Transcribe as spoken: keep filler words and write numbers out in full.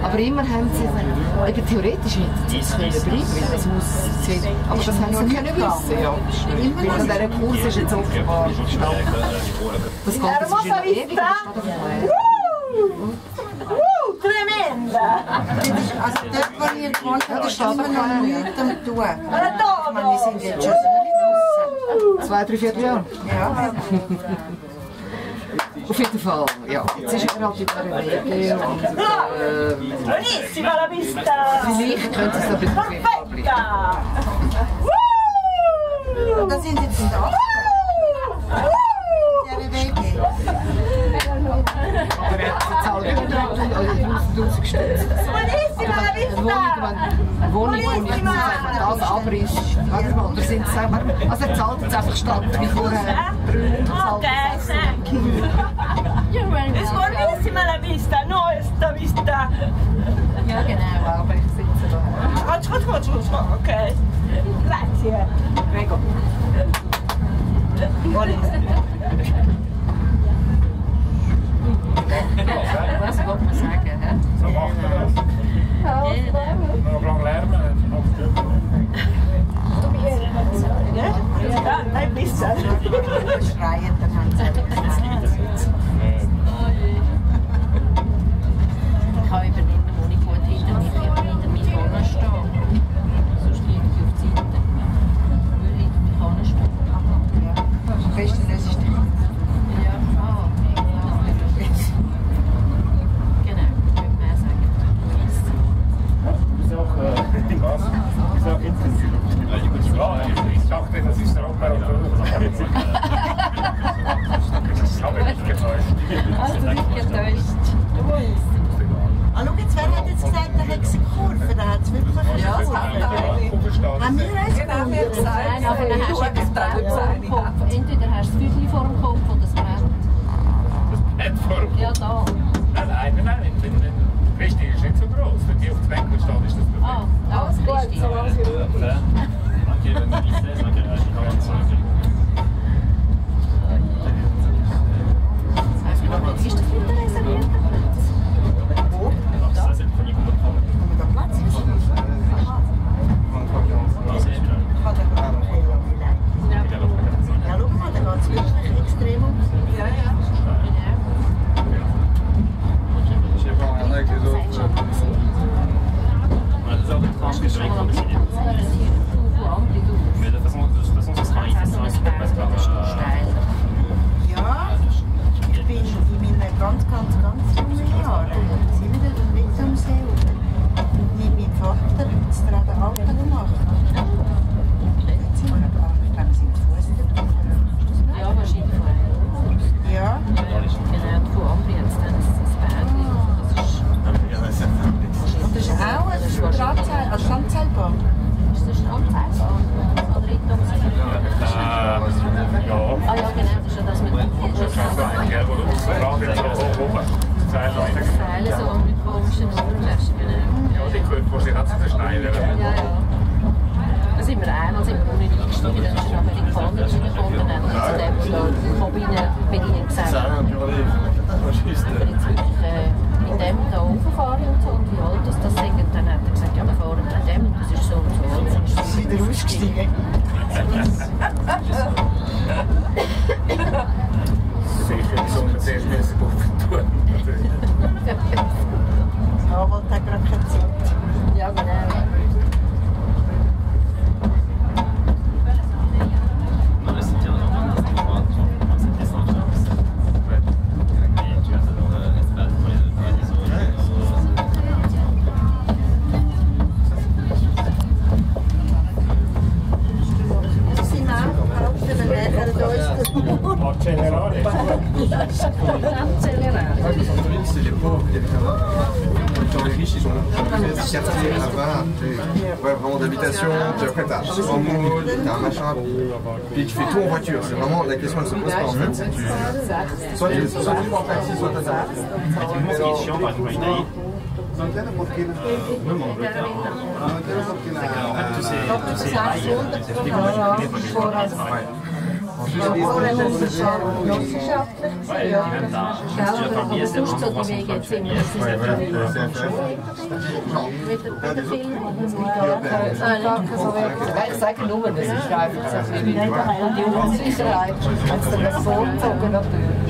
Aber immer haben sie, eben theoretisch hätten sie es können bleiben, weil das muss, aber das haben sie nicht können wissen, ja. Weil an dieser Kurs ist jetzt offenbar gestanden. Das geht, das ist in der ewig, das steht Uh, tremenda! Also dort, wo ihr gewohnt habt, ist immer noch nichts am Tun. Ich meine, wir sind jetzt schon so Zwei, drei, vier Jahre? Ja. Auf jeden Fall, ja. Jetzt ist er halt in der Wege und äh, Buonissima la vista! vielleicht könnte es ein bisschen bequemer bleiben. Da sind jetzt in der Acht. Ja, wie Wege. Aber er hat jetzt halt tausend Stutz. Buonissima la vista! Eine Wohnung, die ich das abriss. Warte mal, oder sind es einfach, also er zahlt jetzt einfach statt wie vorher. Okay, thank you. Ist buonissima la vista, no sta vista. Ja genau, aber ich sitze da. Faccio, faccio, faccio, faccio, ok. Grazie. Prego. Buonissima. Was wollte man sagen, hä? So macht man das. Noch lang lernen. Ja, ein bisschen. Schreien, dann haben sie einfach Ich kann übernehmen, wo ich gut hinter mich hinter mich vorne stehe. Sonst liege ich auf die Seite. Ich will hinter mich vorne stehen. am besten, das ist der. Ja, ah, okay. Genau, ich würde mehr sagen. Ist auch, äh, was? Ist auch intensiv. Ja, ich dachte, das ist der Operator. Das habe ich nicht getäuscht. Hast du dich getäuscht? Ah, schau jetzt, wer hat jetzt gesagt, der hat eine Kurve? Da hat es wirklich eine Ja, Kurve. Haben wir eins Kurve? Nein, aber dann hast du etwas Brett vor dem Kopf. Entweder hast du das Füßchen vor dem Kopf oder das Brett. Das Brett vor dem Kopf? Ja, da. Nein, nein, nein. Richtig, ist nicht so groß. Wenn die auf dem Bänkel steht, ist das perfekt. Ah, da ist richtig. Ist das wieder reserviert? Wo? Da? Haben wir da Platz? Kann der Plan okay, ja, schau mal, da geht es wirklich extrem um. Ja, ja. Je sais pas, rien avec les autres. On a deux heures de train, je suis avec le Mais de toute façon, de toute façon, ce sera un I T cinq qui passe par. Ja, ich bin in meinen ganz, ganz, ganz jungen Jahren sind wir wieder mit am See mit meinem Vater zu der Alpen gemacht. Jetzt sind wir aber, ich glaube, wir sind zu Fuß dabei. Ja, wahrscheinlich vorher. Ja. Genau, von Ambri hat es dann ein Bändchen. Und das ist auch ein Strandseil, ein Strandseilbahn. Ist das Strandseilbahn? Oder Rittungsseil? Äh, ja. Ah ja, genau, das ist ja das mit dem Seilen, so mit komischen Unterwäsche. Ja, die gehört wahrscheinlich auch zu den Schneidern. Ja, ja. Da sind wir einmal sind wir unten eingestiegen, dann ist er nachher in die Pfanne reingekommen, dann haben wir zu dem, der die Kabine bedient, gesagt, aber jetzt wirklich äh, mit dem da rauffahren und so, und wie alt das das sind, dann hat er gesagt, ja, wir fahren mit dem, und das ist so und so. Und dann ist er Wieder ausgestiegen. Sicher, wieso wir zuerst müssen offen tun. Ja, weil der gerade keine Zeit. Ja, genau. Accelerare. C'est les pauvres, il y a des camarades. Genre les riches, ils ont des quartiers là-bas. Ouais, vraiment d'habitation. Puis après, t'as un moule, t'as un machin. Puis tu fais tout en voiture. C'est vraiment la question, elle se pose pas en fait. C'est tu... Soit tu soit tu prends un taxi, soit t'as ta voiture. Ce qui est chiant, par exemple, en Italie, même en Angleterre, en fait, tous ces, tous ces rails, euh, ils expliquent en fait, les Obwohl das ist ja genossenschaftlich. Ja. Aber sonst so die Wege jetzt immer. Mit dem Film. Ich sage nur, das ist einfach so ein bisschen die Unsicherheit, wenn es der Person gezogen natürlich.